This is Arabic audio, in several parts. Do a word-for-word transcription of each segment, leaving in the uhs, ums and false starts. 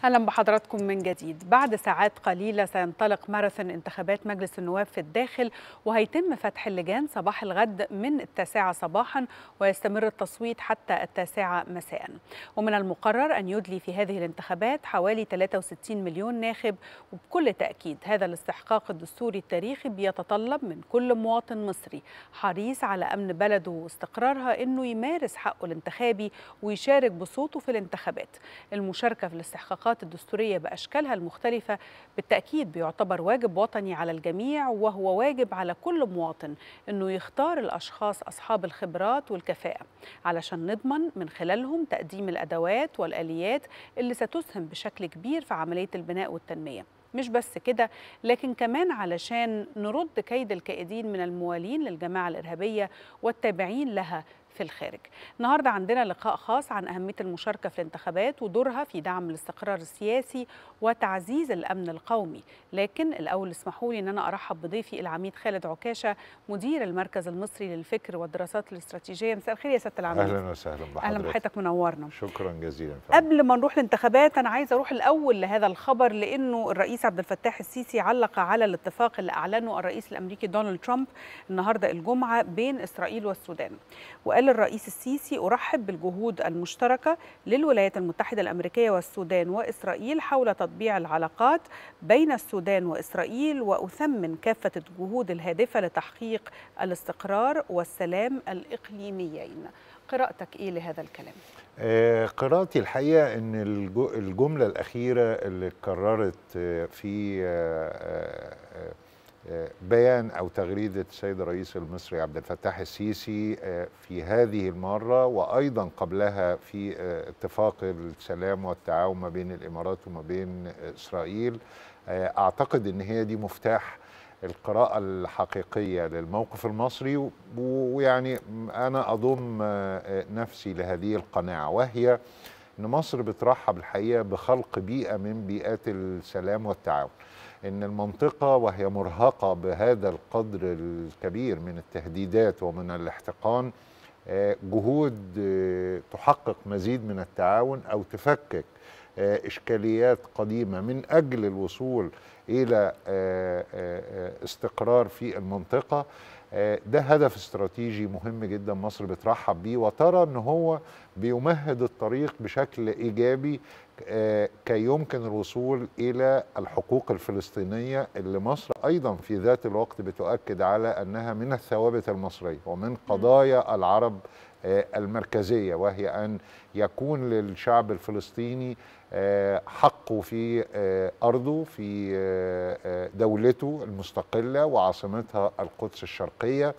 أهلا بحضراتكم من جديد. بعد ساعات قليلة سينطلق ماراثون انتخابات مجلس النواب في الداخل، وهيتم فتح اللجان صباح الغد من التاسعة صباحا، ويستمر التصويت حتى التاسعة مساء. ومن المقرر أن يدلي في هذه الانتخابات حوالي ثلاثة وستين مليون ناخب، وبكل تأكيد هذا الاستحقاق الدستوري التاريخي بيتطلب من كل مواطن مصري حريص على أمن بلده واستقرارها أنه يمارس حقه الانتخابي ويشارك بصوته في الانتخابات. المشاركة في الاستحقاقات الدستورية بأشكالها المختلفة بالتأكيد بيعتبر واجب وطني على الجميع، وهو واجب على كل مواطن أنه يختار الأشخاص أصحاب الخبرات والكفاءة علشان نضمن من خلالهم تقديم الأدوات والآليات اللي ستسهم بشكل كبير في عملية البناء والتنمية. مش بس كده، لكن كمان علشان نرد كيد الكائدين من الموالين للجماعة الإرهابية والتابعين لها في الخارج. النهارده عندنا لقاء خاص عن أهمية المشاركة في الانتخابات ودورها في دعم الاستقرار السياسي وتعزيز الأمن القومي. لكن الأول اسمحوا لي أن أنا أرحب بضيفي العميد خالد عكاشة، مدير المركز المصري للفكر والدراسات الاستراتيجية. مساء الخير يا سيادة العميد. أهلا وسهلا بحضرتك. أهلا بحضرتك، منورنا. شكرا جزيلا. قبل ما نروح الانتخابات أنا عايزة أروح الأول لهذا الخبر، لأنه الرئيس عبد الفتاح السيسي علق على الاتفاق اللي أعلنه الرئيس الأمريكي دونالد ترامب النهارده الجمعة بين إسرائيل والسودان. وقال الرئيس السيسي: أرحب بالجهود المشتركة للولايات المتحدة الأمريكية والسودان وإسرائيل حول تطبيع العلاقات بين السودان وإسرائيل، وأثمن كافة الجهود الهادفة لتحقيق الاستقرار والسلام الإقليميين. قراءتك إيه لهذا الكلام؟ آه قراءتي الحقيقة أن الجملة الأخيرة اللي اتكررت في آه آه بيان أو تغريدة السيد الرئيس المصري عبد الفتاح السيسي في هذه المرة، وأيضا قبلها في اتفاق السلام والتعاون ما بين الإمارات وما بين إسرائيل، أعتقد أن هي دي مفتاح القراءة الحقيقية للموقف المصري. ويعني أنا أضم نفسي لهذه القناعة، وهي أن مصر بترحب الحقيقة بخلق بيئة من بيئات السلام والتعاون. إن المنطقة وهي مرهقة بهذا القدر الكبير من التهديدات ومن الاحتقان، جهود تحقق مزيد من التعاون أو تفكك إشكاليات قديمة من أجل الوصول إلى استقرار في المنطقة، ده هدف استراتيجي مهم جدا مصر بترحب بيه، وترى أنه هو بيمهد الطريق بشكل إيجابي كي يمكن الوصول إلى الحقوق الفلسطينية اللي مصر أيضا في ذات الوقت بتؤكد على أنها من الثوابت المصرية ومن قضايا العرب المركزية، وهي أن يكون للشعب الفلسطيني حقه في أرضه، في دولته المستقلة وعاصمتها القدس الشرقية.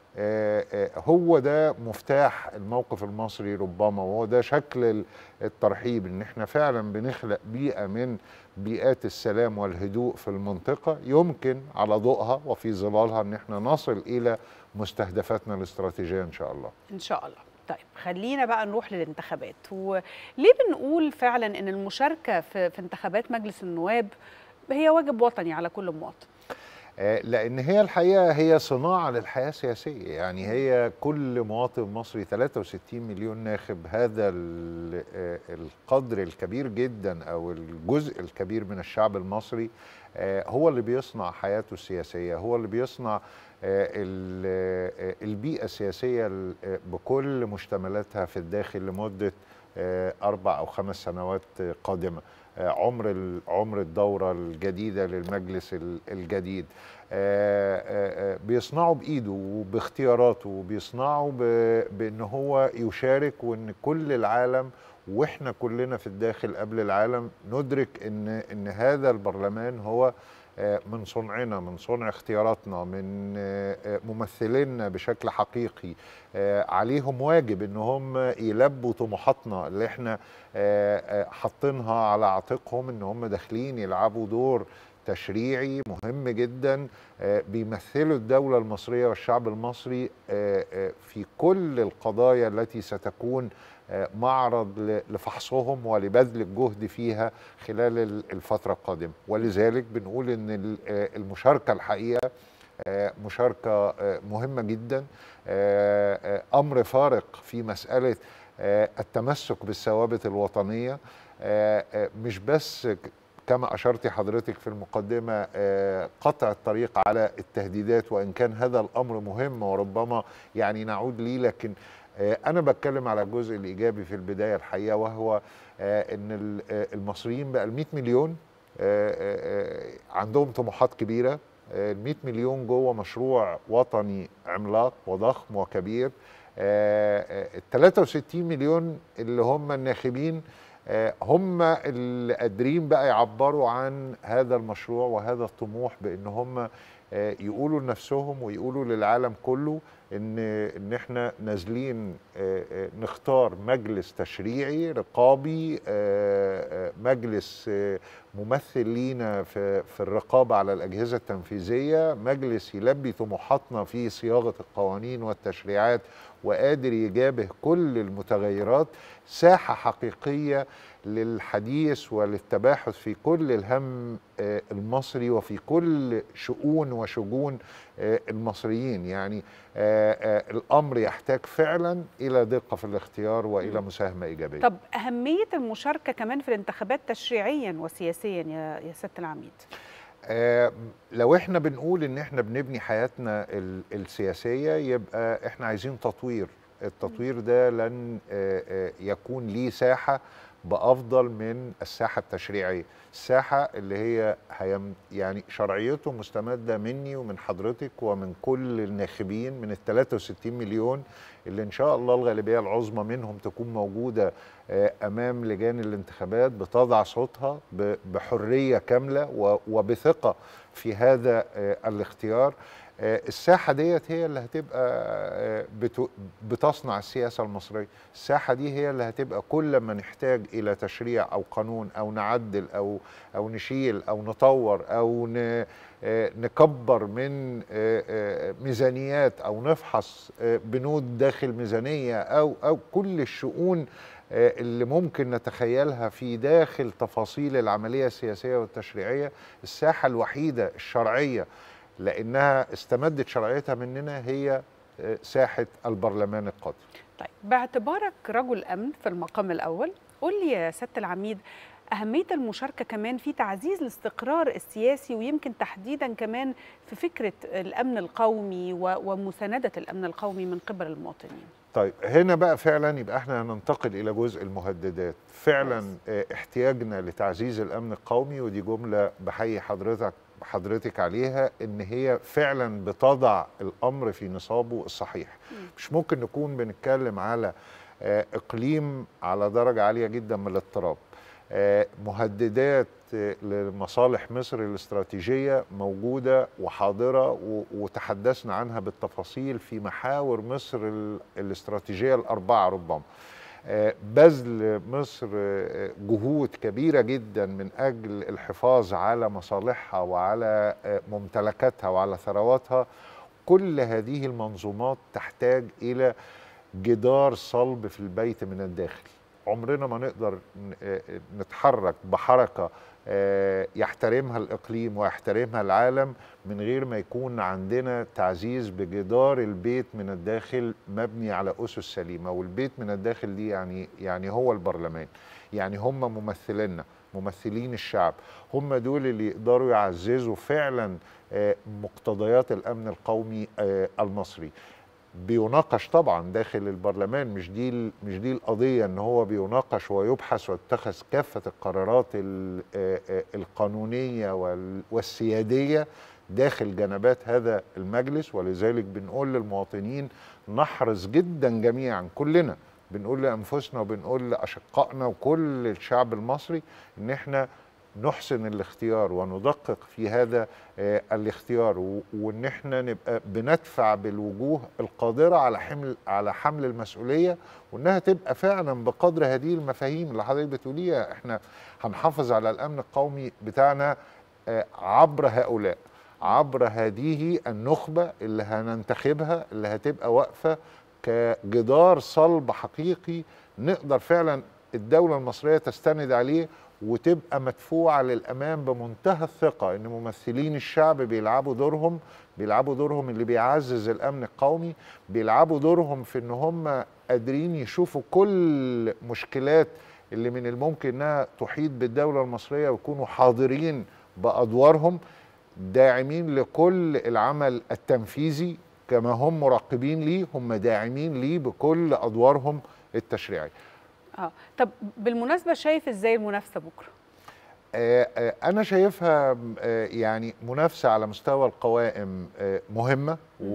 هو ده مفتاح الموقف المصري ربما، وهو ده شكل الترحيب، ان احنا فعلا بنخلق بيئة من بيئات السلام والهدوء في المنطقة يمكن على ضوءها وفي ظلالها ان احنا نصل الى مستهدفاتنا الاستراتيجية ان شاء الله. ان شاء الله. طيب خلينا بقى نروح للانتخابات. وليه بنقول فعلا ان المشاركة في, في انتخابات مجلس النواب هي واجب وطني على كل مواطن؟ لأن هي الحقيقة هي صناعة للحياة السياسية، يعني هي كل مواطن مصري ثلاثة وستين مليون ناخب، هذا القدر الكبير جدا أو الجزء الكبير من الشعب المصري هو اللي بيصنع حياته السياسية، هو اللي بيصنع البيئة السياسية بكل مشتملاتها في الداخل لمدة أربع أو خمس سنوات قادمة، عمر عمر الدورة الجديدة للمجلس الجديد. بيصنعوا بإيده وباختياراته، وبيصنعوا بأن هو يشارك، وأن كل العالم وإحنا كلنا في الداخل قبل العالم ندرك أن, إن هذا البرلمان هو من صنعنا، من صنع اختياراتنا، من ممثلينا بشكل حقيقي. عليهم واجب ان هم يلبوا طموحاتنا اللي احنا حاطينها على عاتقهم، ان هم داخلين يلعبوا دور تشريعي مهم جدا، بيمثلوا الدولة المصرية والشعب المصري في كل القضايا التي ستكون معرض لفحصهم ولبذل الجهد فيها خلال الفترة القادمة. ولذلك بنقول ان المشاركة الحقيقة مشاركة مهمة جدا، أمر فارق في مسألة التمسك بالثوابت الوطنية، مش بس كما أشرت حضرتك في المقدمة قطع الطريق على التهديدات، وإن كان هذا الأمر مهم وربما يعني نعود ليه، لكن أنا بتكلم على الجزء الإيجابي في البداية الحقيقة، وهو أن المصريين بقى المئة مليون عندهم طموحات كبيرة. المئة مليون جوه مشروع وطني عملاق وضخم وكبير. الثلاثة وستين مليون اللي هم الناخبين هم اللي قادرين بقى يعبروا عن هذا المشروع وهذا الطموح، بان هم يقولوا لنفسهم ويقولوا للعالم كله ان ان احنا نازلين نختار مجلس تشريعي رقابي، مجلس ممثل لينا في في الرقابه على الاجهزه التنفيذيه، مجلس يلبي طموحاتنا في صياغه القوانين والتشريعات وقادر يجابه كل المتغيرات، ساحه حقيقيه للحديث وللتباحث في كل الهم المصري وفي كل شؤون وشجون المصريين. يعني الأمر يحتاج فعلا إلى دقة في الاختيار وإلى مساهمة إيجابية. طب أهمية المشاركة كمان في الانتخابات تشريعيا وسياسيا يا يا سيادة العميد؟ آه لو احنا بنقول ان احنا بنبني حياتنا السياسية، يبقى احنا عايزين تطوير. التطوير ده لن آه آه يكون ليه ساحة بأفضل من الساحة التشريعية، الساحة اللي هي يعني شرعيته مستمدة مني ومن حضرتك ومن كل الناخبين من ال ثلاثة وستين مليون اللي إن شاء الله الغالبية العظمى منهم تكون موجودة أمام لجان الانتخابات بتضع صوتها بحرية كاملة وبثقة في هذا الاختيار. الساحة ديت هي اللي هتبقى بتصنع السياسة المصرية. الساحة دي هي اللي هتبقى كل ما نحتاج إلى تشريع أو قانون أو نعدل أو أو نشيل أو نطور أو نكبر من ميزانيات أو نفحص بنود داخل ميزانية أو أو كل الشؤون اللي ممكن نتخيلها في داخل تفاصيل العملية السياسية والتشريعية. الساحة الوحيدة الشرعية لأنها استمدت شرعيتها مننا هي ساحة البرلمان القادم. طيب، باعتبارك رجل أمن في المقام الأول، قول لي يا سيادة العميد أهمية المشاركة كمان في تعزيز الاستقرار السياسي، ويمكن تحديدا كمان في فكرة الأمن القومي ومساندة الأمن القومي من قبل المواطنين. طيب، هنا بقى فعلا يبقى احنا هننتقل إلى جزء المهددات. فعلا احتياجنا لتعزيز الأمن القومي، ودي جملة بحيي حضرتك حضرتك عليها، ان هي فعلا بتضع الامر في نصابه الصحيح. مش ممكن نكون بنتكلم على اقليم على درجه عاليه جدا من الاضطراب، مهددات لمصالح مصر الاستراتيجيه موجوده وحاضره، وتحدثنا عنها بالتفاصيل في محاور مصر الاستراتيجيه الاربعه ربما. بذل مصر جهود كبيرة جدا من أجل الحفاظ على مصالحها وعلى ممتلكاتها وعلى ثرواتها. كل هذه المنظومات تحتاج إلى جدار صلب في البيت من الداخل. عمرنا ما نقدر نتحرك بحركة يحترمها الإقليم ويحترمها العالم من غير ما يكون عندنا تعزيز بجدار البيت من الداخل مبني على أسس سليمة. والبيت من الداخل دي يعني يعني هو البرلمان، يعني هم ممثلينا، ممثلين الشعب، هم دول اللي يقدروا يعززوا فعلا مقتضيات الأمن القومي المصري. بيناقش طبعا داخل البرلمان، مش دي مش دي القضيه، ان هو بيناقش ويبحث ويتخذ كافه القرارات القانونيه والسياديه داخل جنبات هذا المجلس. ولذلك بنقول للمواطنين نحرص جدا جميعا، كلنا بنقول لانفسنا وبنقول لاشقائنا وكل الشعب المصري ان احنا نحسن الاختيار وندقق في هذا الاختيار، وان احنا نبقى بندفع بالوجوه القادره على حمل على حمل المسؤوليه، وانها تبقى فعلا بقدر هذه المفاهيم اللي حضرتك بتقوليها. احنا هنحافظ على الامن القومي بتاعنا عبر هؤلاء، عبر هذه النخبه اللي هننتخبها، اللي هتبقى واقفه كجدار صلب حقيقي نقدر فعلا الدوله المصريه تستند عليه، وتبقى مدفوعة للأمام بمنتهى الثقة إن ممثلين الشعب بيلعبوا دورهم، بيلعبوا دورهم اللي بيعزز الأمن القومي، بيلعبوا دورهم في إن هم قادرين يشوفوا كل مشكلات اللي من الممكن انها تحيط بالدوله المصريه ويكونوا حاضرين بادوارهم، داعمين لكل العمل التنفيذي كما هم مراقبين ليه، هم داعمين ليه بكل ادوارهم التشريعيه. اه طب بالمناسبه شايف ازاي المنافسه بكره؟ آه آه انا شايفها آه يعني منافسه على مستوى القوائم آه مهمه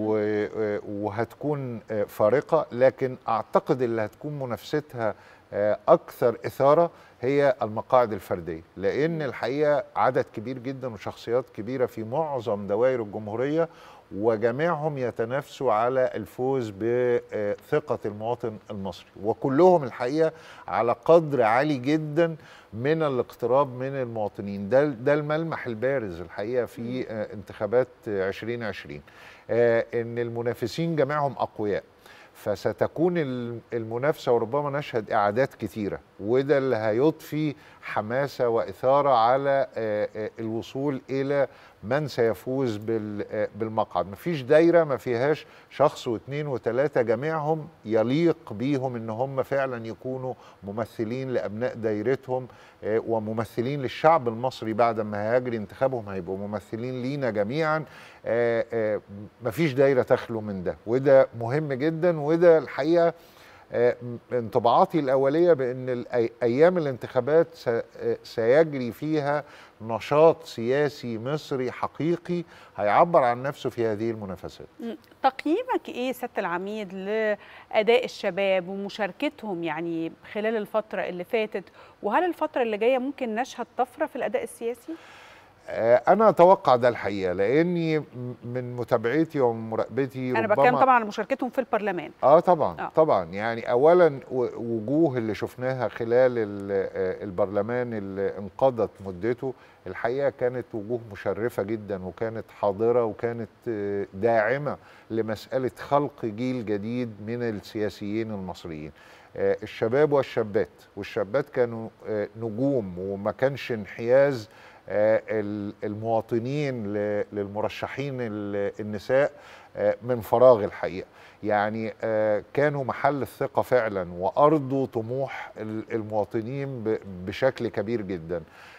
وهتكون آه فارقه، لكن اعتقد اللي هتكون منافستها آه اكثر اثاره هي المقاعد الفرديه، لان الحقيقه عدد كبير جدا وشخصيات كبيره في معظم دوائر الجمهوريه، وجميعهم يتنافسوا على الفوز بثقة المواطن المصري، وكلهم الحقيقة على قدر عالي جدا من الاقتراب من المواطنين. ده ده الملمح البارز الحقيقة في انتخابات ألفين وعشرين، ان المنافسين جميعهم أقوياء، فستكون المنافسة وربما نشهد إعادات كتيرة، وده اللي هيضفي حماسة وإثارة على الوصول إلى من سيفوز بالمقعد. مفيش دايرة ما فيهاش شخص واثنين وثلاثة جميعهم يليق بيهم إن هم فعلا يكونوا ممثلين لأبناء دايرتهم وممثلين للشعب المصري. بعد ما هيجري انتخابهم هيبقوا ممثلين لينا جميعا. مفيش دايرة تخلو من ده، وده مهم جدا. وده الحقيقة انطباعاتي الأولية بأن أيام الانتخابات سيجري فيها نشاط سياسي مصري حقيقي هيعبر عن نفسه في هذه المنافسات. تقييمك إيه سيادة العميد لأداء الشباب ومشاركتهم يعني خلال الفترة اللي فاتت، وهل الفترة اللي جاية ممكن نشهد طفرة في الأداء السياسي؟ أنا أتوقع ده الحقيقة، لأني من متابعتي ومراقبتي أنا بتكلم طبعا عن مشاركتهم في البرلمان. آه طبعا آه. طبعا يعني أولا وجوه اللي شفناها خلال البرلمان اللي انقضت مدته الحقيقة كانت وجوه مشرفة جدا، وكانت حاضرة وكانت داعمة لمسألة خلق جيل جديد من السياسيين المصريين. الشباب والشابات والشابات كانوا نجوم، وما كانش انحياز المواطنين للمرشحين النساء من فراغ الحقيقة. يعني كانوا محل الثقة فعلا، وأرضوا طموح المواطنين بشكل كبير جدا.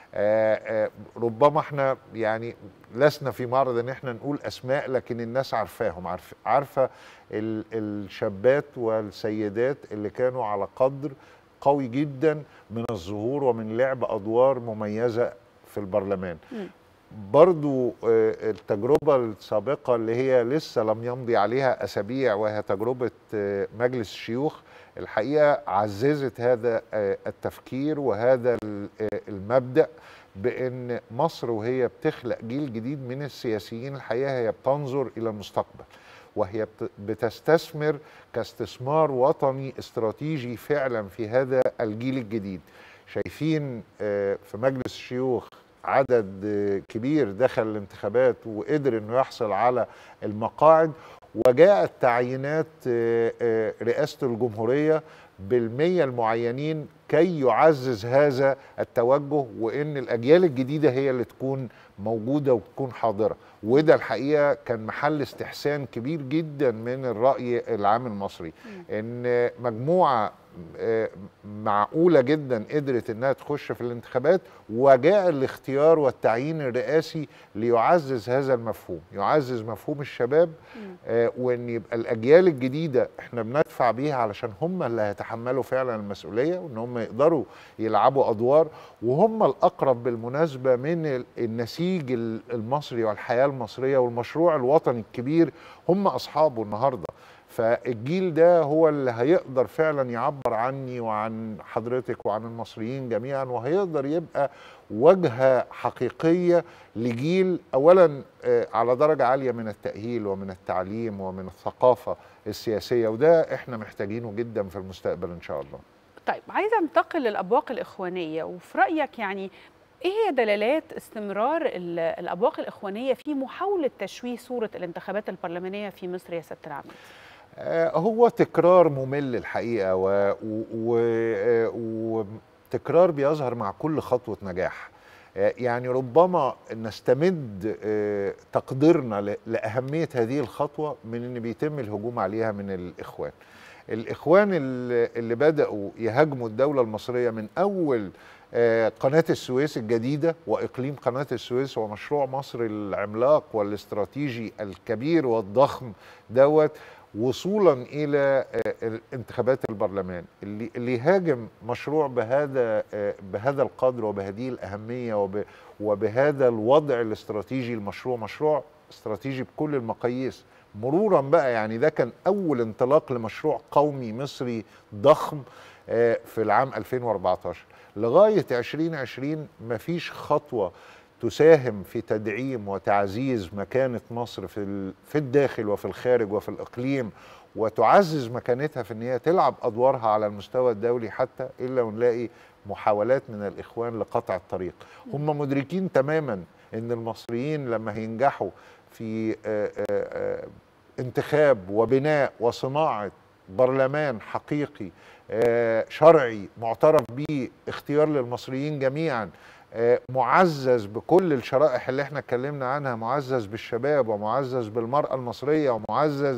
ربما احنا يعني لسنا في معرض ان احنا نقول اسماء، لكن الناس عارفاهم، عارفه عارفه الشابات والسيدات اللي كانوا على قدر قوي جدا من الظهور ومن لعب ادوار مميزه في البرلمان. م. برضو التجربة السابقة اللي هي لسه لم يمضي عليها أسابيع، وهي تجربة مجلس الشيوخ، الحقيقة عززت هذا التفكير وهذا المبدأ بأن مصر وهي بتخلق جيل جديد من السياسيين الحقيقة هي بتنظر إلى المستقبل، وهي بتستثمر كاستثمار وطني استراتيجي فعلا في هذا الجيل الجديد. شايفين في مجلس الشيوخ عدد كبير دخل الانتخابات وقدر انه يحصل على المقاعد، وجاءت تعيينات رئاسة الجمهورية بالمية المعينين كي يعزز هذا التوجه، وان الاجيال الجديدة هي اللي تكون موجودة وتكون حاضرة. وده الحقيقة كان محل استحسان كبير جدا من الرأي العام المصري، ان مجموعة معقولة جدا قدرت انها تخش في الانتخابات، وجاء الاختيار والتعيين الرئاسي ليعزز هذا المفهوم، يعزز مفهوم الشباب، آه وان يبقى الاجيال الجديدة احنا بندفع بيها علشان هم اللي هيتحملوا فعلا المسؤولية، وان هم يقدروا يلعبوا ادوار، وهم الاقرب بالمناسبة من النسيج المصري والحياة المصرية والمشروع الوطني الكبير، هم اصحابه النهاردة. فالجيل ده هو اللي هيقدر فعلا يعبر عني وعن حضرتك وعن المصريين جميعا، وهيقدر يبقى واجهة حقيقية لجيل أولا على درجة عالية من التأهيل ومن التعليم ومن الثقافة السياسية، وده احنا محتاجينه جدا في المستقبل إن شاء الله. طيب عايزة انتقل للأبواق الإخوانية، وفي رأيك يعني ايه هي دلالات استمرار الأبواق الإخوانية في محاولة تشويه صورة الانتخابات البرلمانية في مصر يا سيادة العميد؟ هو تكرار ممل الحقيقة، وتكرار بيظهر مع كل خطوة نجاح. يعني ربما نستمد تقديرنا لأهمية هذه الخطوة من أن بيتم الهجوم عليها من الإخوان. الإخوان اللي اللي بدأوا يهاجموا الدولة المصرية من أول آه، قناة السويس الجديدة وإقليم قناة السويس ومشروع مصر العملاق والاستراتيجي الكبير والضخم دوت، وصولا إلى آه، انتخابات البرلمان. اللي اللي يهاجم مشروع بهذا آه، بهذا القدر وبهذه الأهمية وب- وبهذا الوضع الاستراتيجي، المشروع مشروع استراتيجي بكل المقاييس مرورا بقى، يعني ده كان أول انطلاق لمشروع قومي مصري ضخم آه، في العام ألفين وأربعتاشر. لغاية ألفين وعشرين مفيش خطوة تساهم في تدعيم وتعزيز مكانة مصر في ال- في الداخل وفي الخارج وفي الإقليم، وتعزز مكانتها في ان هي تلعب ادوارها على المستوى الدولي، حتى الا ونلاقي محاولات من الاخوان لقطع الطريق. هم مدركين تماما ان المصريين لما هينجحوا في آه، آه، آه، انتخاب وبناء وصناعة برلمان حقيقي آه، شرعي معترف به، اختيار للمصريين جميعا، آه، معزز بكل الشرائح اللي احنا اتكلمنا عنها، معزز بالشباب ومعزز بالمرأة المصرية ومعزز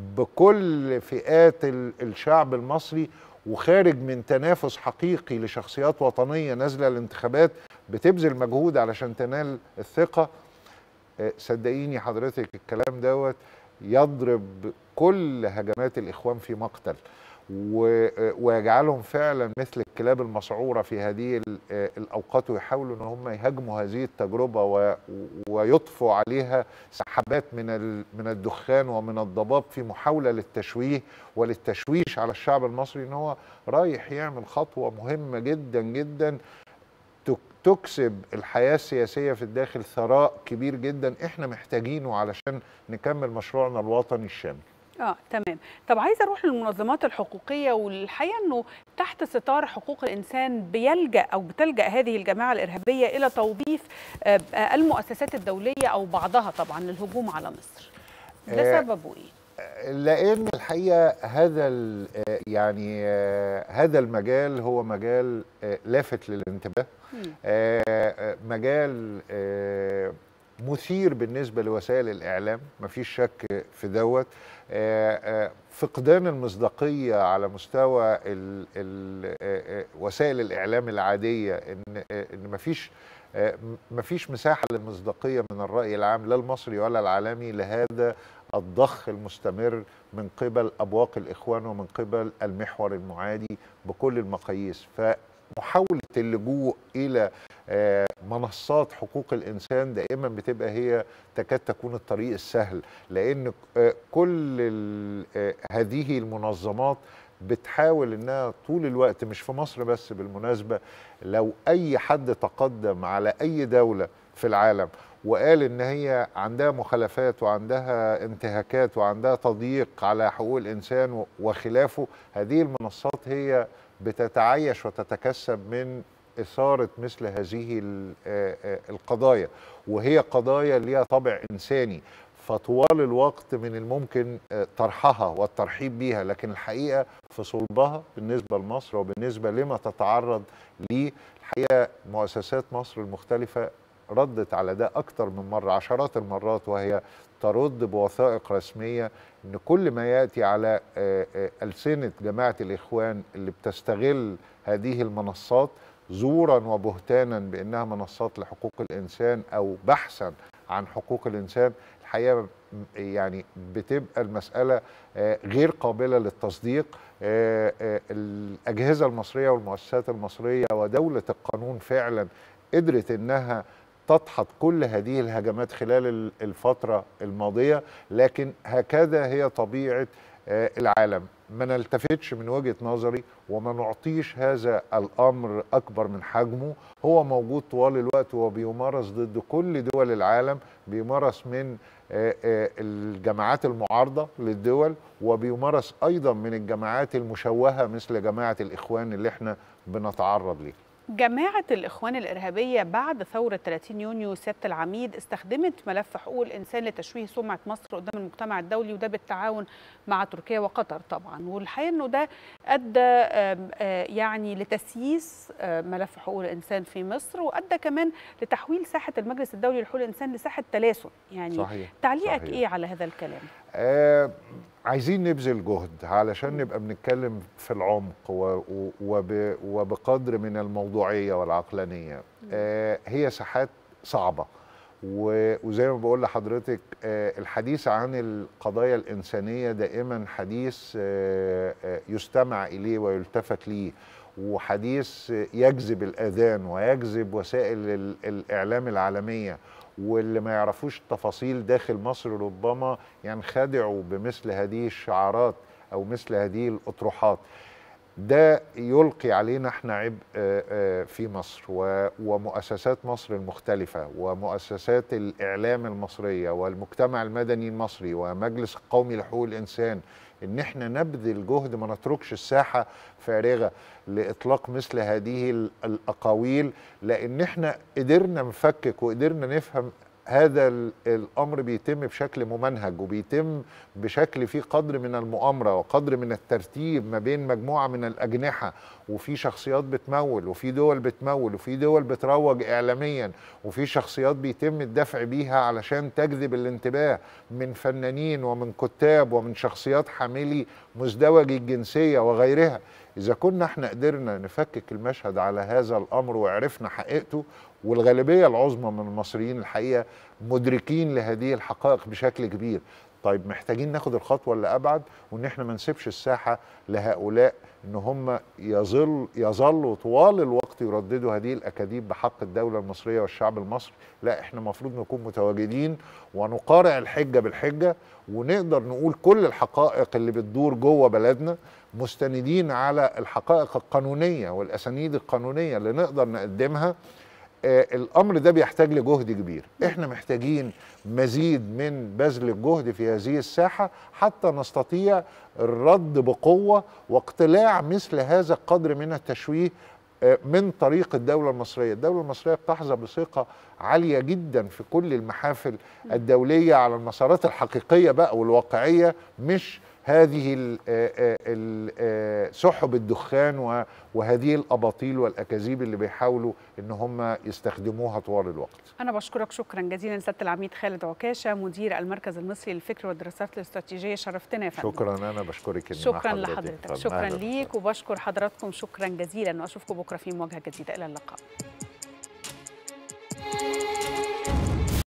بكل فئات ال- الشعب المصري، وخارج من تنافس حقيقي لشخصيات وطنية نازلة الانتخابات بتبذل مجهود علشان تنال الثقة. آه، صدقيني حضرتك الكلام دوت يضرب كل هجمات الإخوان في مقتل، و- ويجعلهم فعلا مثل الكلاب المسعورة في هذه ال- الأوقات، ويحاولوا أن هم يهاجموا هذه التجربة و- ويطفوا عليها سحابات من ال- من الدخان ومن الضباب في محاولة للتشويه وللتشويش على الشعب المصري أن هو رايح يعمل خطوة مهمة جدا جدا تك- تكسب الحياة السياسية في الداخل ثراء كبير جدا احنا محتاجينه علشان نكمل مشروعنا الوطني الشامل. اه تمام. طب عايزه اروح للمنظمات الحقوقيه، والحقيقه انه تحت ستار حقوق الانسان بيلجا او بتلجا هذه الجماعه الارهابيه الى توظيف آه، آه، المؤسسات الدوليه او بعضها طبعا للهجوم على مصر. ده آه، سببه ايه؟ لان الحقيقه هذا ال- آه، يعني آه، هذا المجال هو مجال آه، لافت للانتباه، مم. آه، آه، مجال آه، مثير بالنسبه لوسائل الاعلام، مفيش شك في دوت. آه، آه، فقدان المصداقيه على مستوى ال ال آه، آه، وسائل الاعلام العاديه، ان آه، ان مفيش آه، مفيش مساحه للمصداقيه من الراي العام لا المصري ولا العالمي لهذا الضخ المستمر من قبل أبواق الإخوان ومن قبل المحور المعادي بكل المقاييس. فمحاولة اللجوء إلى آه، منصات حقوق الإنسان دائما بتبقى هي تكاد تكون الطريق السهل، لأن آه، كل ال- آه، هذه المنظمات بتحاول انها طول الوقت، مش في مصر بس بالمناسبة، لو اي حد تقدم على اي دولة في العالم وقال ان هي عندها مخالفات وعندها انتهاكات وعندها تضييق على حقوق الانسان و- وخلافه، هذه المنصات هي بتتعايش وتتكسب من إثارة مثل هذه ال- آه، آه، القضايا، وهي قضايا ليها طابع إنساني، فطوال الوقت من الممكن آه، طرحها والترحيب بيها، لكن الحقيقة في صلبها بالنسبة لمصر وبالنسبة لما تتعرض ليه، الحقيقة مؤسسات مصر المختلفة ردت على ده أكتر من مرة، عشرات المرات، وهي ترد بوثائق رسمية إن كل ما يأتي على آه، آه، ألسنة جماعة الإخوان اللي بتستغل هذه المنصات زورا وبهتانا بأنها منصات لحقوق الإنسان أو بحثا عن حقوق الإنسان، الحقيقة يعني بتبقى المسألة آه، غير قابلة للتصديق. آه، آه، الأجهزة المصرية والمؤسسات المصرية ودولة القانون فعلا قدرت إنها تدحض كل هذه الهجمات خلال ال- الفترة الماضية، لكن هكذا هي طبيعة آه، العالم. ما نلتفتش من وجهة نظري وما نعطيش هذا الأمر أكبر من حجمه، هو موجود طوال الوقت وبيمارس ضد كل دول العالم، بيمارس من آه، آه، الجماعات المعارضة للدول، وبيمارس أيضا من الجماعات المشوهة مثل جماعة الإخوان اللي احنا بنتعرض ليه. جماعة الإخوان الإرهابية بعد ثورة ثلاثين يونيو سيادة العميد استخدمت ملف حقوق الإنسان لتشويه سمعة مصر قدام المجتمع الدولي، وده بالتعاون مع تركيا وقطر طبعا. والحقيقة أنه ده أدى آم، آه، يعني لتسييس آه، ملف حقوق الإنسان في مصر، وأدى كمان لتحويل ساحة المجلس الدولي لحقوق الإنسان لساحة تلاسن. يعني صحيح تعليقك صحيح. إيه على هذا الكلام؟ آه عايزين نبذل جهد علشان نبقى بنتكلم في العمق وب وبقدر من الموضوعية والعقلانية. آه هي ساحات صعبة، وزي ما بقول لحضرتك آه الحديث عن القضايا الإنسانية دائما حديث آه يستمع إليه ويلتفت ليه، وحديث يجذب الأذان ويجذب وسائل الإعلام العالمية، واللي ما يعرفوش التفاصيل داخل مصر ربما ينخدعوا بمثل هذه الشعارات أو مثل هذه الأطروحات. ده يلقي علينا احنا عبء في مصر ومؤسسات مصر المختلفة ومؤسسات الإعلام المصرية والمجتمع المدني المصري ومجلس القومي لحقوق الإنسان، ان احنا نبذل جهد، ما نتركش الساحة فارغة لإطلاق مثل هذه الأقاويل، لأن احنا قدرنا نفكك وقدرنا نفهم هذا الأمر بيتم بشكل ممنهج وبيتم بشكل فيه قدر من المؤامرة وقدر من الترتيب ما بين مجموعة من الأجنحة، وفي شخصيات بتمول وفي دول بتمول وفي دول بتروج إعلاميا وفي شخصيات بيتم الدفع بيها علشان تجذب الانتباه من فنانين ومن كتاب ومن شخصيات حاملي مزدوجي الجنسية وغيرها. إذا كنا احنا قدرنا نفكك المشهد على هذا الأمر وعرفنا حقيقته، والغالبية العظمى من المصريين الحقيقة مدركين لهذه الحقائق بشكل كبير، طيب محتاجين ناخد الخطوة اللي أبعد، وإن احنا ما نسيبش الساحة لهؤلاء إن هم يظل يظلوا طوال الوقت يرددوا هذه الأكاذيب بحق الدولة المصرية والشعب المصري. لا، احنا المفروض نكون متواجدين ونقارع الحجة بالحجة، ونقدر نقول كل الحقائق اللي بتدور جوه بلدنا مستندين على الحقائق القانونية والأسانيد القانونية اللي نقدر نقدمها. آه الأمر ده بيحتاج لجهد كبير، احنا محتاجين مزيد من بذل الجهد في هذه الساحة حتى نستطيع الرد بقوة واقتلاع مثل هذا القدر من التشويه آه من طريق الدولة المصرية. الدولة المصرية بتحظى بثقة عالية جدا في كل المحافل الدولية على المسارات الحقيقية بقى والواقعية، مش هذه سحب الدخان وهذه الأباطيل والأكاذيب اللي بيحاولوا إن هم يستخدموها طوال الوقت. أنا بشكرك شكرا جزيلا سيادة العميد خالد عكاشة، مدير المركز المصري للفكر والدراسات الاستراتيجية، شرفتنا يا فندم. شكرا، أنا بشكرك. شكرا لحضرتك، شكرا ليك وبشكر حضراتكم شكرا جزيلا، وأشوفكم بكرة في مواجهة جديدة. إلى اللقاء.